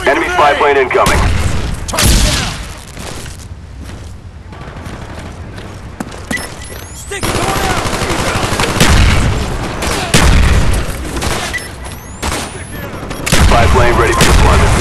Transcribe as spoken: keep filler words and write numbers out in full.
Enemy spy plane incoming. Target down. Stick going out. Spy plane ready for deployment.